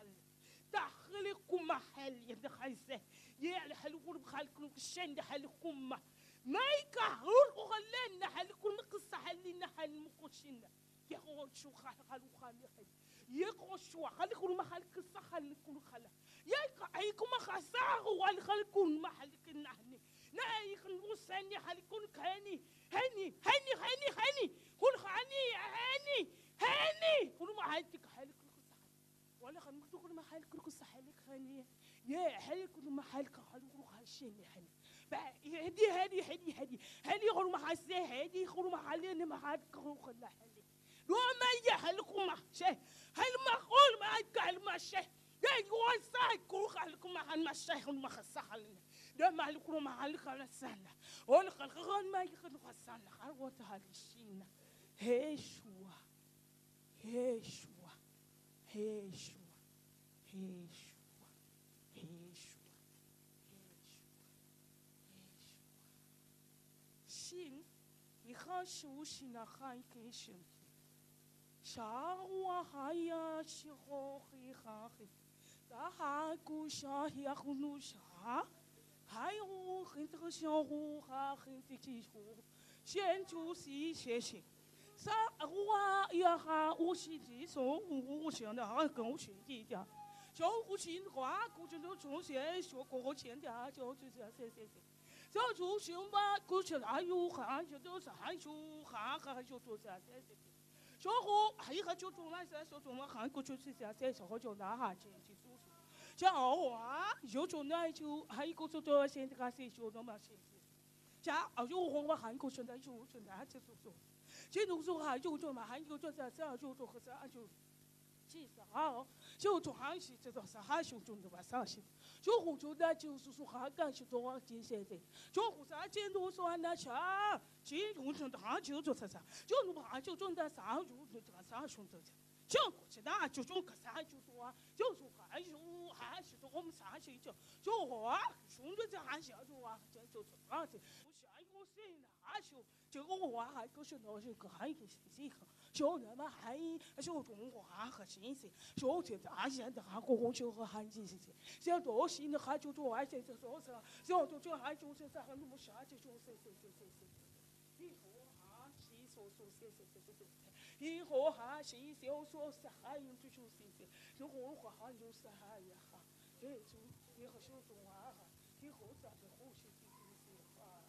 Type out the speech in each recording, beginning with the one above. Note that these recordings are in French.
خل دخلكم محل يدخل يا حلو خالكم الشين دخلكم ما يكهرون وخلينا حلكم قصة حلنا حل مقشنا يقول شو خالو خالي يقول شو خليكم محل قصة خليكم خلا يقعيكم خساره والخلكم محلك النحني لا يخلون سني خليكم كهني هني كل خاني هني كل ما حالك حالك ولا خليك تقول ما حالك كل حالك خاني يا حالك كل ما حالك خلوا خاشين حني هدي غير ما حسيه هدي غير ما حالين ما حالك خلا حالي لو ما يحلكم ما شيء هل ما قول ما يقال ما شيء ده يوصل كل خلكم ما حل ما شيء ما خسخلنا ده ما لكم ما حالك على السنة ولا خلقان ما يخلوا خسخلنا خلوا تهالشينا هيشوا هيشوا هيشوا هيشوا هيشوا شين يخشوا شين خاي كيشن شاوا هيا شيخي خاخي تهاكو شاهي أخنو شا هايو خنت شاهو خاخن تكيشو شين توسي شيشي sa rua ya ha u xi ji so u xian de ha跟xi ji jia xiao hu xin hua gu zhen de zhong xie xiao guo qian de jiao zhi jia xie xie xie jiao zhu xiong ba gu qi la yu han jiao de han shu ha ha jiao zhu jia xie xie xie xiao hu hai ha jiao zhu lai xie xiao zhu ma han gu zhu xie xie xie xiao jiao na ha ji ji zhu xu jiao hua jiao zhu nai jiao hai gu zhu zhu xian de ga xie xiao de ma xie xie jiao yu hong ba han gu zhen de yu zhen de ji zhu zhu这种说哈就做嘛，还有做这就做和这就，其实哈就做还是这个是还是做的吧，啥是？就胡做的就是说还干是多这些的，就胡啥监督说那啥，这种做的还就做啥，就弄还就做的啥就做这个啥选择的。这过去那就做个啥就做啊，就说还是做我们啥事就我选择这还是要做啊，这就做啊这，不是一个谁呢？还是。这个我还个是那是个还个是个，小人嘛还小中国还和新鲜，小这咱现在还个我就和韩籍是些，小多新的还就做还是这说是，小多就还就是在很多啥就做是，以后还是说以后还是小说是还有就就是如果我还就是还呀哈，这就以后小中啊哈，以后咱就后续就是啊。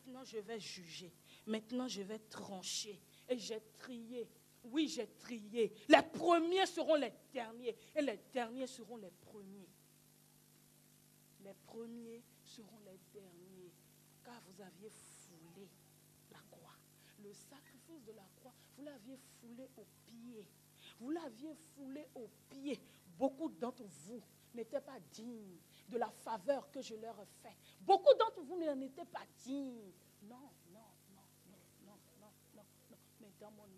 Maintenant, je vais juger. Maintenant, je vais trancher. Et j'ai trié. Oui, j'ai trié. Les premiers seront les derniers. Et les derniers seront les premiers. Les premiers seront les derniers. Car vous aviez foulé la croix. Le sacrifice de la croix, vous l'aviez foulé aux pieds. Vous l'aviez foulé aux pieds. Beaucoup d'entre vous n'étaient pas dignes de la faveur que je leur ai faite. Beaucoup d'entre vous n'en étaient pas dignes. Non, non, non, non, non, non, non, non. Mais dans mon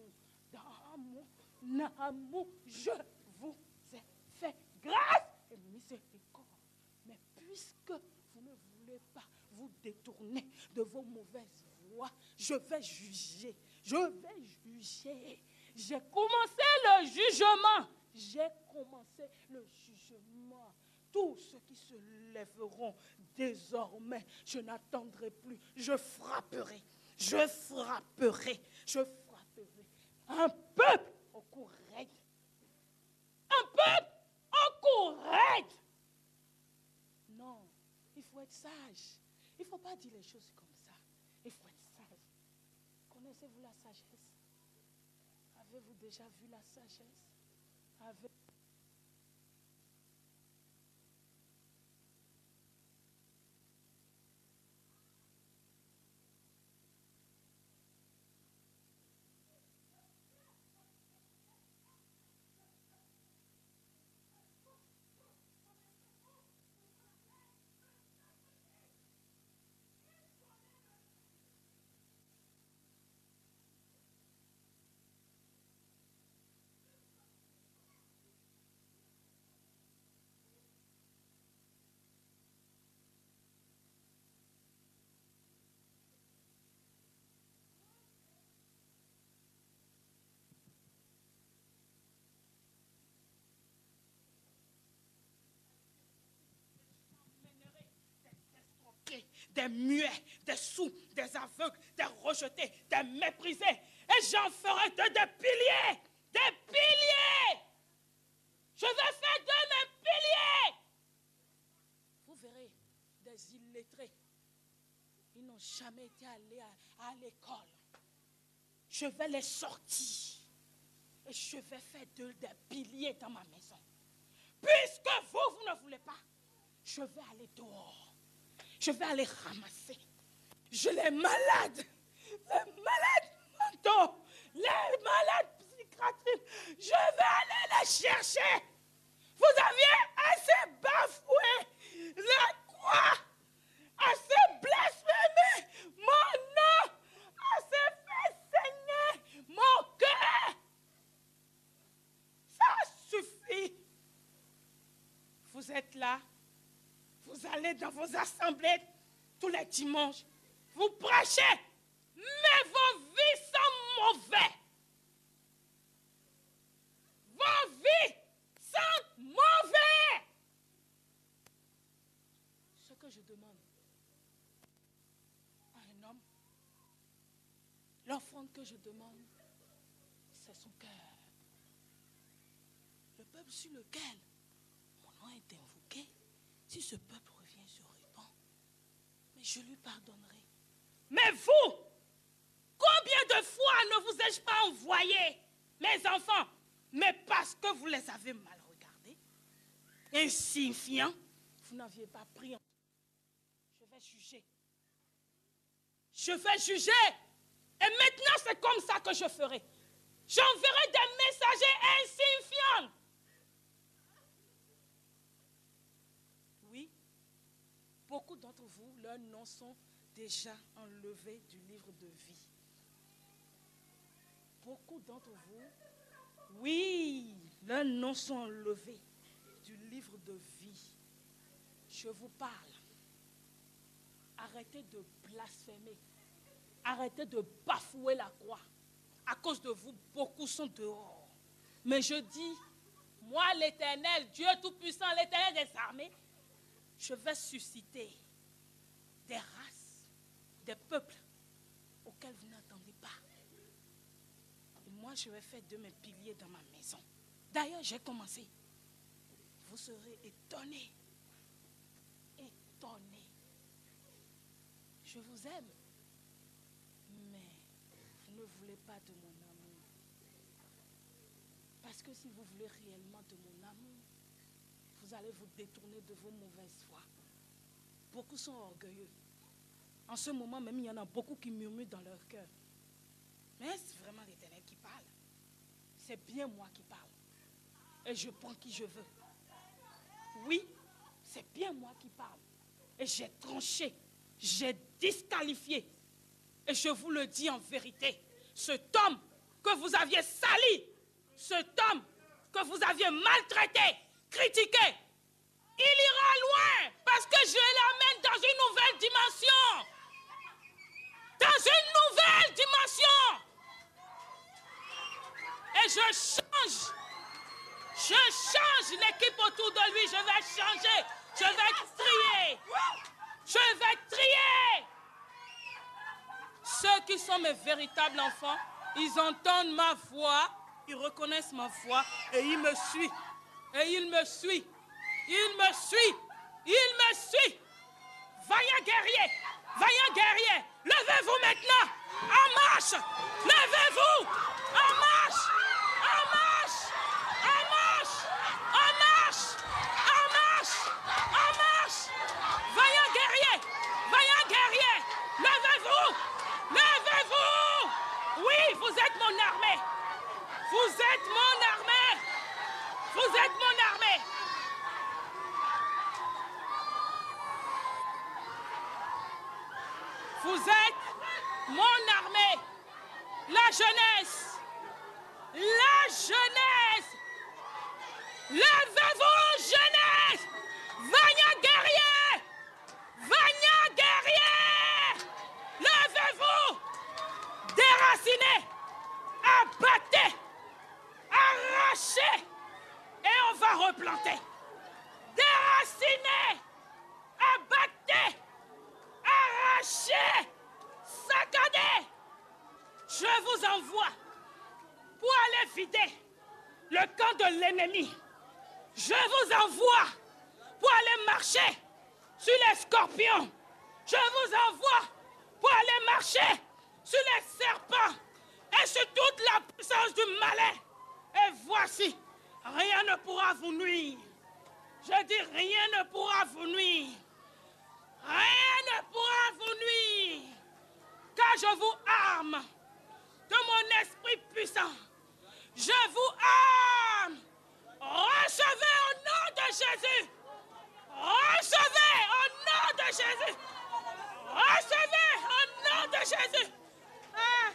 amour, je vous ai fait grâce et miséricorde. Mais puisque vous ne voulez pas vous détourner de vos mauvaises voies, je vais juger. Je vais juger. J'ai commencé le jugement. J'ai commencé le jugement. Tous ceux qui se lèveront désormais, je n'attendrai plus. Je frapperai. Je frapperai. Je frapperai. Un peuple au cou raide. Un peuple au cou raide. Non, il faut être sage. Il ne faut pas dire les choses comme ça. Il faut être sage. Connaissez-vous la sagesse? Avez-vous déjà vu la sagesse? Des muets, des sourds, des aveugles, des rejetés, des méprisés. Et j'en ferai des piliers. Des piliers. Je vais faire de mes piliers. Vous verrez des illettrés. Ils n'ont jamais été allés à l'école. Je vais les sortir. Et je vais faire des piliers dans ma maison. Puisque vous ne voulez pas, je vais aller dehors. Je vais aller ramasser. Les malades mentaux, les malades psychiatriques, je vais aller les chercher. Vous aviez assez bafoué la croix, assez blasphémé mon nom, assez fait saigner mon cœur. Ça suffit. Vous êtes là. Vous allez dans vos assemblées tous les dimanches. Vous prêchez. Mais vos vies sont mauvaises. Vos vies sont mauvaises. Ce que je demande à un homme, l'offrande que je demande, c'est son cœur. Le peuple sur lequel mon nom est invoqué, si ce peuple revient se répand, mais je lui pardonnerai. Mais vous, combien de fois ne vous ai-je pas envoyé, mes enfants, mais parce que vous les avez mal regardés, insignifiants, vous n'aviez pas pris en... Je vais juger. Je vais juger. Et maintenant, c'est comme ça que je ferai. J'enverrai des messagers insignifiants. Oui, beaucoup d'entre vous, leurs noms sont déjà enlevés du livre de vie. Beaucoup d'entre vous, oui, leurs noms sont enlevés du livre de vie. Je vous parle. Arrêtez de blasphémer. Arrêtez de bafouer la croix. À cause de vous, beaucoup sont dehors. Mais je dis, moi l'Éternel, Dieu Tout-Puissant, l'Éternel des armées, je vais susciter des races, des peuples auxquels vous n'attendez pas. Et moi, je vais faire de mes piliers dans ma maison. D'ailleurs, j'ai commencé. Vous serez étonnés. Étonnés. Je vous aime. ne voulez pas de mon amour. Parce que si vous voulez réellement de mon amour, vous allez vous détourner de vos mauvaises voies. Beaucoup sont orgueilleux. En ce moment même, il y en a beaucoup qui murmurent dans leur cœur. Mais c'est vraiment l'Éternel qui parle. C'est bien moi qui parle. Et je prends qui je veux. Oui, c'est bien moi qui parle. Et j'ai tranché, j'ai disqualifié. Et je vous le dis en vérité, cet homme que vous aviez sali, cet homme que vous aviez maltraité, critiqué, il ira loin parce que je l'amène dans une nouvelle dimension. Dans une nouvelle dimension. Et je change l'équipe autour de lui, je vais changer, je vais trier. Je vais trier. Ceux qui sont mes véritables enfants, ils entendent ma voix, ils reconnaissent ma voix et ils me suivent. Et ils me suivent. Ils me suivent. Ils me suivent. Vaillant guerrier, levez-vous maintenant. En marche. Levez-vous. En marche. En marche. En marche. En marche. En marche. En marche. Vaillant guerrier, levez-vous. Levez-vous. Oui, vous êtes mon armée. Vous êtes mon armée. Vous êtes mon armée. Vous êtes mon armée. La jeunesse. La jeunesse. Levez-vous, jeunesse. Vaillant guerrier. Vaillant guerrier. Levez-vous. Déracinez. Abattez. Arrachez. Et on va replanter. Déracinez. Abattez. Arrachez. Saccadez. Je vous envoie pour aller vider le camp de l'ennemi. Je vous envoie pour aller marcher sur les scorpions. Je vous envoie pour aller marcher sur les serpents et sur toute la puissance du malin. Et voici, rien ne pourra vous nuire. Je dis, rien ne pourra vous nuire. Rien ne pourra vous nuire. Car je vous arme de mon esprit puissant. Je vous arme. Recevez au nom de Jésus. Recevez au nom de Jésus. Recevez au nom de Jésus. Ah,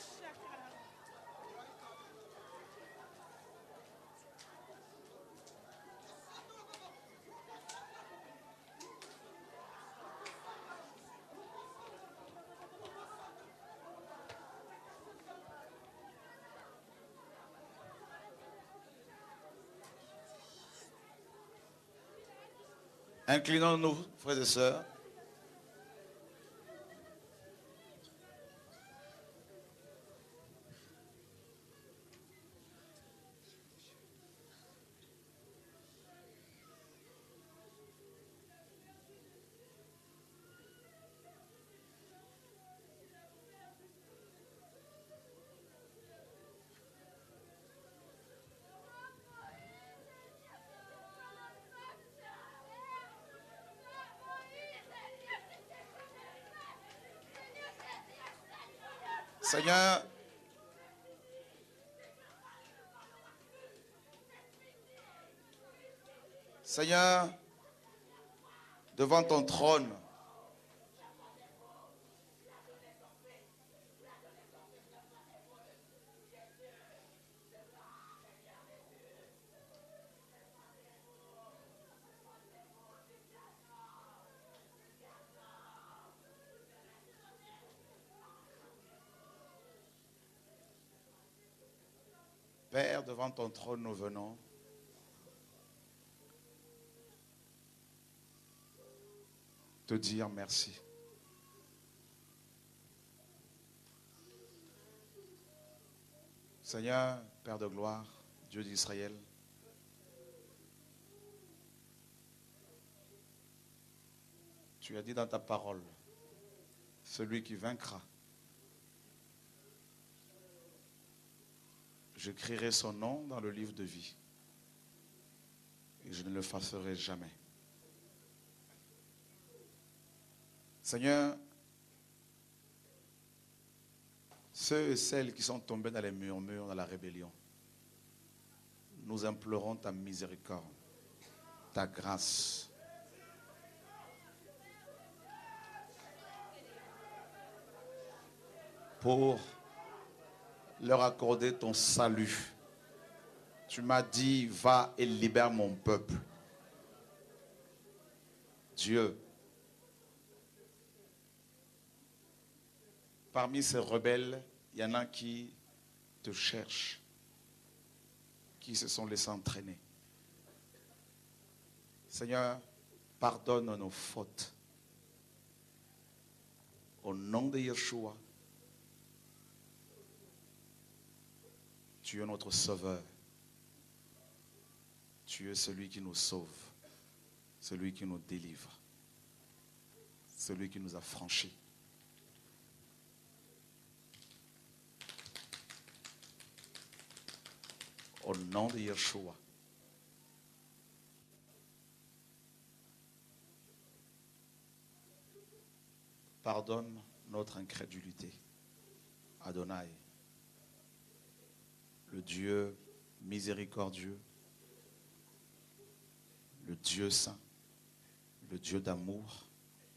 Inclinons-nous, frères et sœurs. Seigneur, Seigneur, devant ton trône, Père, devant ton trône, nous venons. Te dire merci. Seigneur, Père de gloire, Dieu d'Israël, tu as dit dans ta parole, celui qui vaincra J'écrirai son nom dans le livre de vie. Et je ne le effacerai jamais. Seigneur, ceux et celles qui sont tombés dans les murmures, dans la rébellion, nous implorons ta miséricorde, ta grâce. Pour leur accorder ton salut. Tu m'as dit, va et libère mon peuple. Dieu, parmi ces rebelles, il y en a qui te cherchent, qui se sont laissés entraîner. Seigneur, pardonne nos fautes. Au nom de Yeshua, tu es notre sauveur. Tu es celui qui nous sauve, celui qui nous délivre, celui qui nous a franchis. Au nom de Yeshua. Pardonne notre incrédulité. Adonai, le Dieu miséricordieux, le Dieu saint, le Dieu d'amour.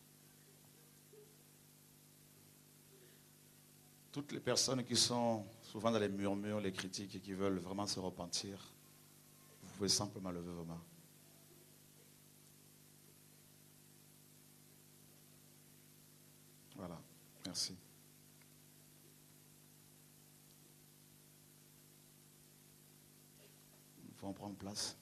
Toutes les personnes qui sont souvent dans les murmures, les critiques et qui veulent vraiment se repentir, vous pouvez simplement lever vos mains. Voilà, merci. Nous pouvons prendre place.